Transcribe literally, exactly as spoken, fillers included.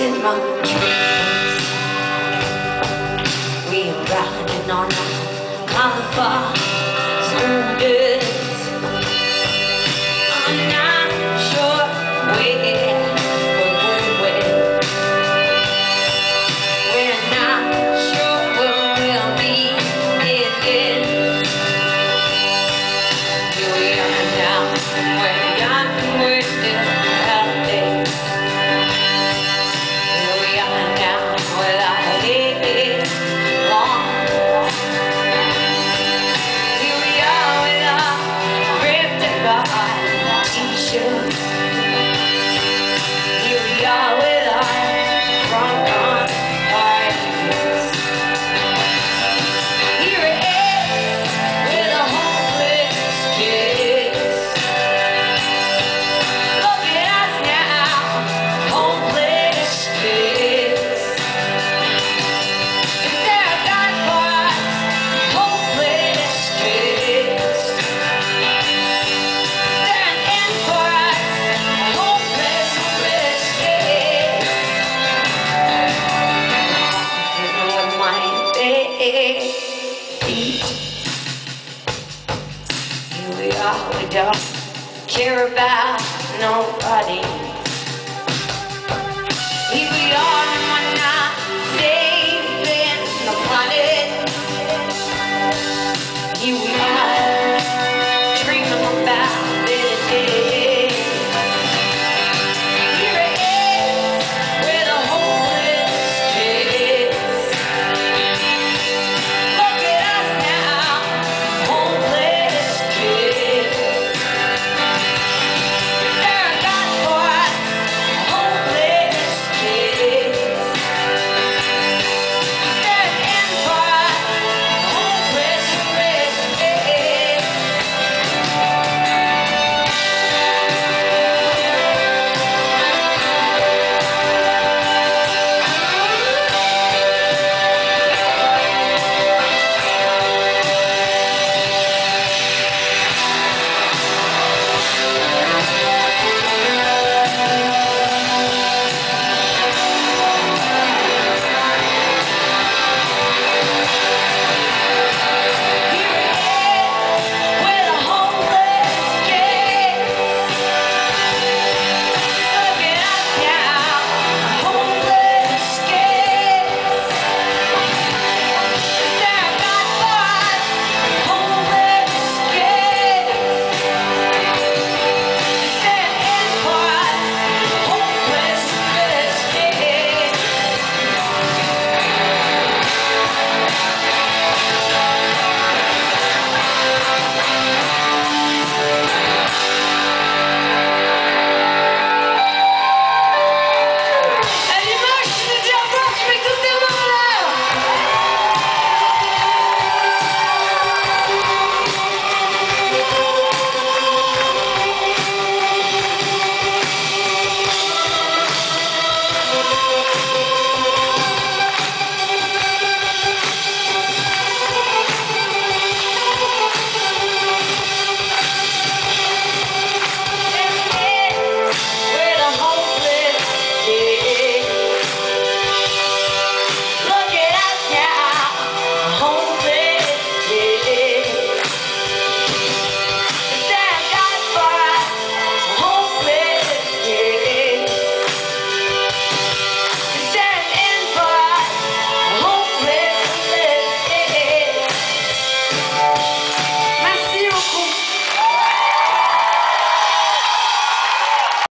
in my dreams. We are riding on our camouflage scooters. I'm not sure where we're going. We're not sure where we'll be headed. Here we are now, way on with the holiday. Here we are now, with our head on. Here we are with our ripped apart t-shirts. Here we are with our front on parties. Here it is with a hopeless kiss. Look at us now, hopeless kiss. Is there a God for us? Hopeless kiss. Is there an end for us? Hopeless, hopeless kiss. Walking with my bare feet. Here we are, we don't care about nobody. Here we are